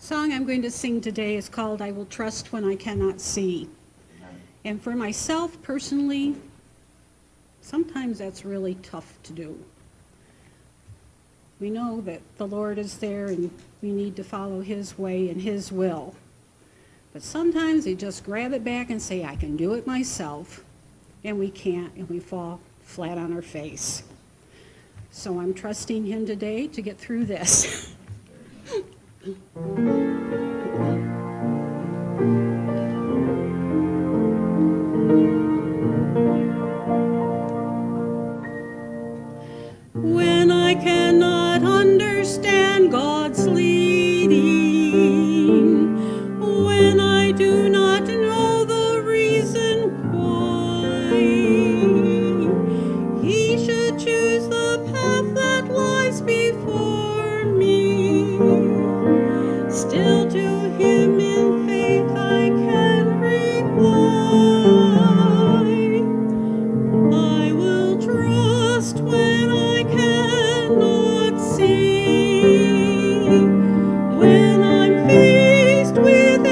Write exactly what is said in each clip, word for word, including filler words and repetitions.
song I'm going to sing today is called I Will Trust When I Cannot See. And for myself personally, sometimes that's really tough to do. We know that the Lord is there and we need to follow his way and his will. But sometimes we just grab it back and say, I can do it myself, and we can't, and we fall flat on our face. So I'm trusting him today to get through this. When I cannot understand God's leading, when I do not know the reason why he should choose the path that lies before me, still to him in faith I can rely. I will trust when I cannot see, when I'm faced with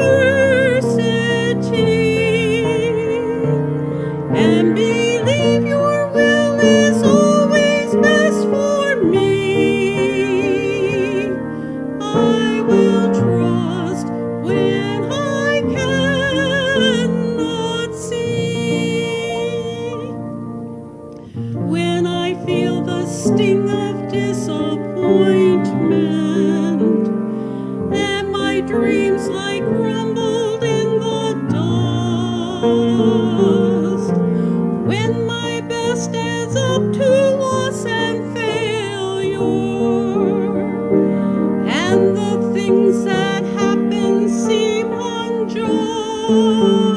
adversity, and believe your will is always best for me. I will trust when I cannot see. When I feel the sting of disappointment, and my dreams lie crumbled in the dust, when my best adds up to loss and failure, and the things that happen seem unjust,